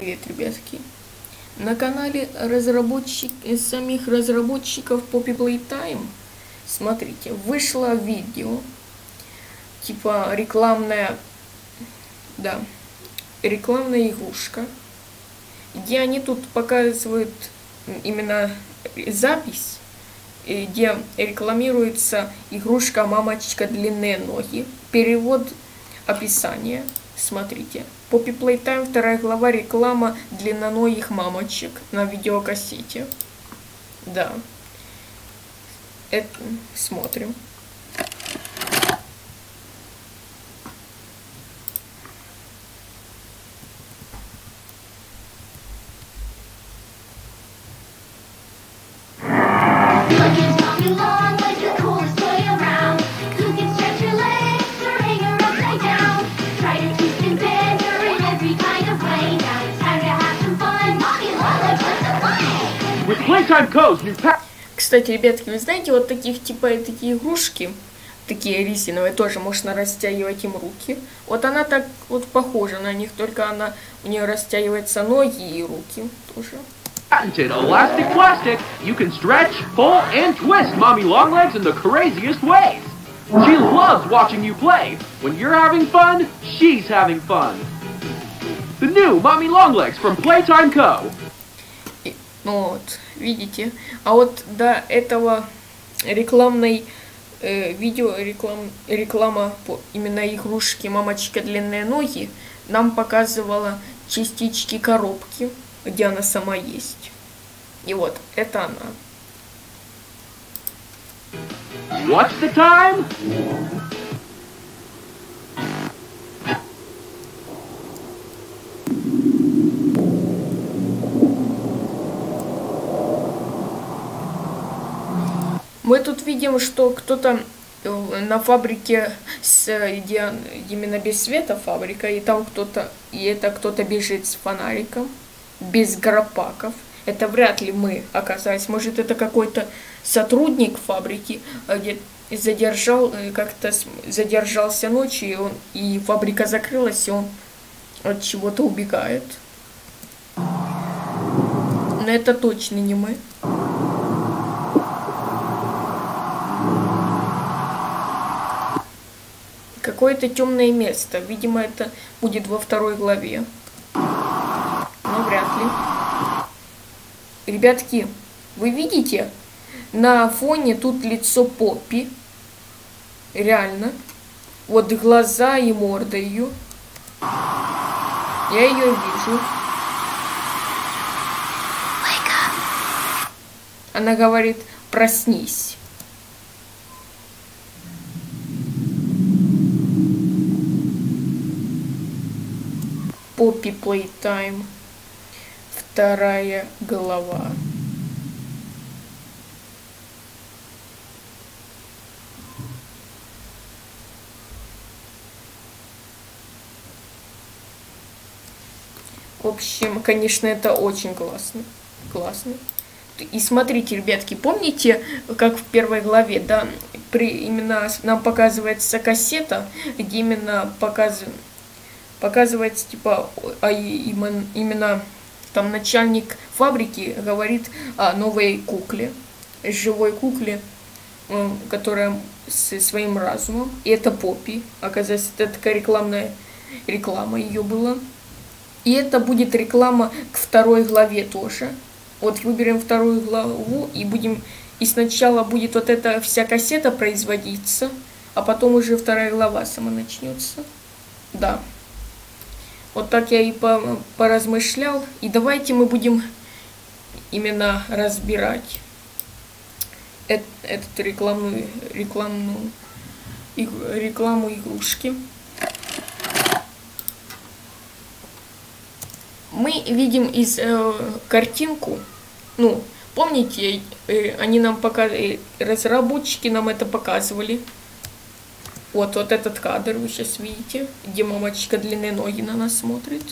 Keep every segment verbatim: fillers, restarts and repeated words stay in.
Привет, ребятки! На канале разработчик, самих разработчиков Poppy Playtime, смотрите, вышло видео, типа рекламная, да, рекламная игрушка, где они тут показывают именно запись, где рекламируется игрушка «Мамочка, длинные ноги». Перевод, описание. Смотрите. Poppy Playtime, вторая глава, реклама длинноногих мамочек на видеокассете. Да. Это смотрим. Кстати, ребятки, вы знаете, вот таких типа такие игрушки, такие резиновые, тоже можно растягивать им руки. Вот она так вот похожа на них, только она у нее растягиваются ноги и руки тоже. Patented elastic plastic, you can stretch, pull, and twist Mommy Longlegs in the craziest ways. She loves watching you play. When you're having fun, she's having fun. The new Mommy Longlegs from Playtime Co. И, ну вот, видите, а вот до этого рекламной э, видео реклам, реклама по именно игрушки «Мамочка, длинные ноги» нам показывала частички коробки, где она сама есть. И вот, это она. What's the time? Мы тут видим, что кто-то на фабрике, с, где именно без света фабрика, и там кто-то, и это кто-то бежит с фонариком, без гропаков. Это вряд ли мы оказались. Может, это какой-то сотрудник фабрики, где задержал, как-то задержался ночью, и, он, и фабрика закрылась, и он от чего-то убегает. Но это точно не мы. Какое-то темное место. Видимо, это будет во второй главе. Но вряд ли. Ребятки, вы видите? На фоне тут лицо Поппи. Реально. Вот глаза и морда ее. Я ее вижу. Она говорит: проснись. Poppy Playtime, вторая глава. В общем, конечно, это очень классно. Классно. И смотрите, ребятки, помните, как в первой главе, да, при, именно нам показывается кассета, где именно показывается, показывается, типа, а именно там начальник фабрики говорит о новой кукле, живой кукле, которая со своим разумом. И это Поппи. Оказывается, это такая рекламная реклама ее была. И это будет реклама к второй главе тоже. Вот выберем вторую главу и будем... И сначала будет вот эта вся кассета производиться, а потом уже вторая глава сама начнется. Да. Вот так я и поразмышлял. И давайте мы будем именно разбирать этот, этот рекламную, рекламную, рекламу игрушки. Мы видим из э, картинку, ну, помните, э, они нам показывали, разработчики нам это показывали. Вот, вот этот кадр вы сейчас видите, где мамочка длинные ноги на нас смотрит.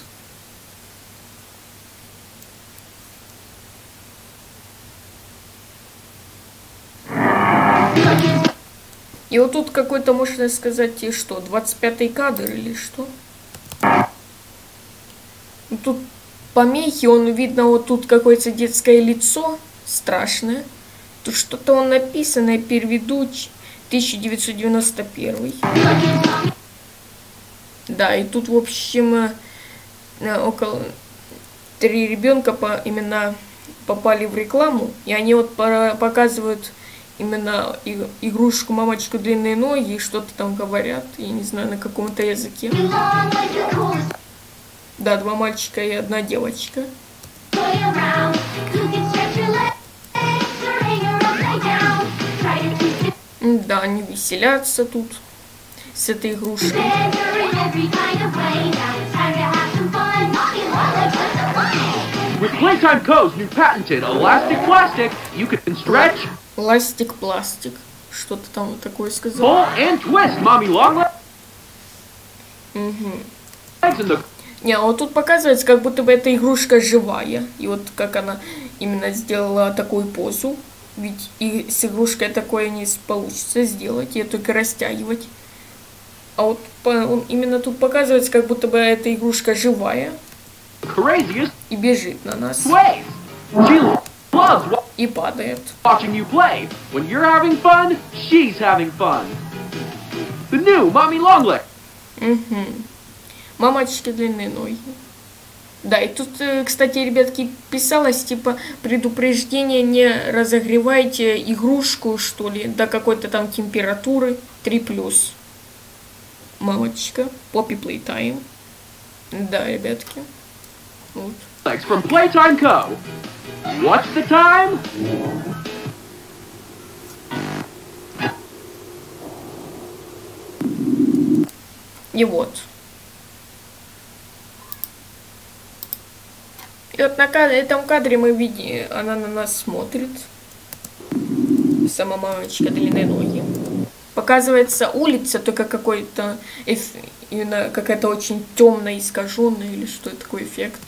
И вот тут какой-то, можно сказать, и что, двадцать пятый кадр или что? Тут помехи, он видно вот тут какое-то детское лицо страшное. Тут что-то он написано, переведу тысяча девятьсот девяносто первый. Да, и тут, в общем, около три ребенка по, именно попали в рекламу, и они вот показывают именно игрушку «Мамочку длинные ноги» и что-то там говорят, я не знаю, на каком-то языке. Да, два мальчика и одна девочка. Да, они веселятся тут с этой игрушкой. With Playtime Co.'s new patented elastic plastic, you can stretch, Пластик, пластик. Что-то там такое сказал. pull, and twist mommy long Угу. legs in the Не, а вот тут показывается, как будто бы эта игрушка живая. И вот как она именно сделала такую позу. Ведь и с игрушкой такое не получится сделать, ее только растягивать. А вот по, он именно тут показывается, как будто бы эта игрушка живая craziest и бежит на нас. ways. She loves wa- И падает. watching you play. When you're having fun, she's having fun. The new mommy long leg. Угу. Мамочки длинные ноги. Да, и тут, кстати, ребятки, писалось, типа, предупреждение: не разогревайте игрушку, что ли, до какой-то там температуры три плюс. Мамочка, Poppy Playtime. Да, ребятки. Вот. Legs from Playtime Co. What's the time? И вот. И вот на кадре, этом кадре мы видим, она на нас смотрит. Сама мамочка длинные ноги. Показывается улица, только какой-то эф... именно какая-то очень темная, искаженная, или что это такой эффект.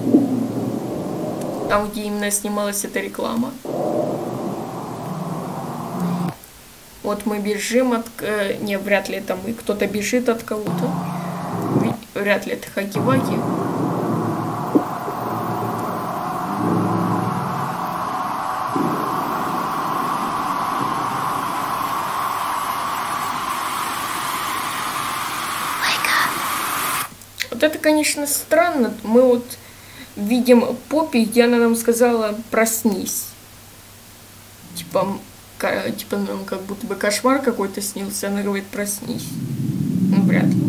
Там, где именно снималась эта реклама. Вот мы бежим от... Э, не, вряд ли это мы. Кто-то бежит от кого-то. Вряд ли это Хаги-Ваги. Вот это, конечно, странно. Мы вот видим Поппи, где она нам сказала: проснись. Типа, типа нам как будто бы кошмар какой-то снился. Она говорит: проснись. Ну, вряд ли.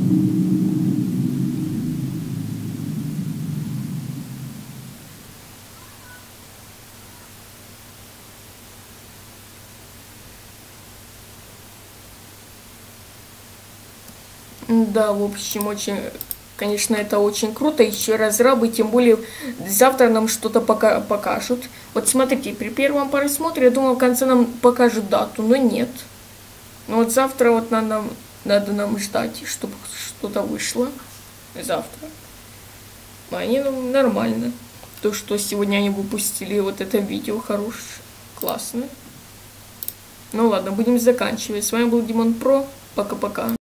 Да, в общем, очень, конечно, это очень круто. Еще разрабы, тем более завтра нам что-то пока покажут. Вот смотрите, при первом просмотре я думал, в конце нам покажут дату, но нет. Но вот завтра вот надо, надо нам ждать, чтобы что-то вышло. Завтра. А они, ну, нормально. То, что сегодня они выпустили вот это видео хорошее, классное. Ну ладно, будем заканчивать. С вами был Димон Про. Пока-пока.